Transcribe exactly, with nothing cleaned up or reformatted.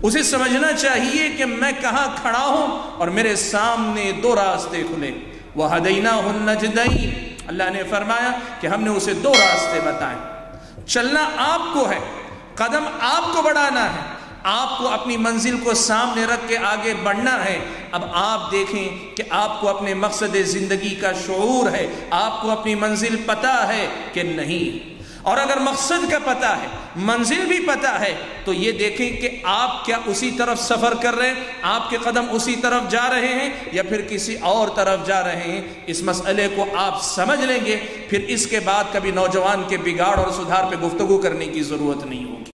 उसे समझना चाहिए कि मैं कहाँ खड़ा हूँ और मेरे सामने दो रास्ते खुले। वह हदैनाहुन नजदैन, अल्लाह ने फरमाया कि हमने उसे दो रास्ते बताए। चलना आपको है, कदम आपको बढ़ाना है, आपको अपनी मंजिल को सामने रख के आगे बढ़ना है। अब आप देखें कि आपको अपने मकसद ज़िंदगी का शऊर है, आपको अपनी मंजिल पता है कि नहीं। और अगर मकसद का पता है, मंजिल भी पता है, तो ये देखें कि आप क्या उसी तरफ सफ़र कर रहे हैं, आपके कदम उसी तरफ जा रहे हैं या फिर किसी और तरफ जा रहे हैं। इस मसले को आप समझ लेंगे, फिर इसके बाद कभी नौजवान के बिगाड़ और सुधार पे गुफ्तगू करने की ज़रूरत नहीं होगी।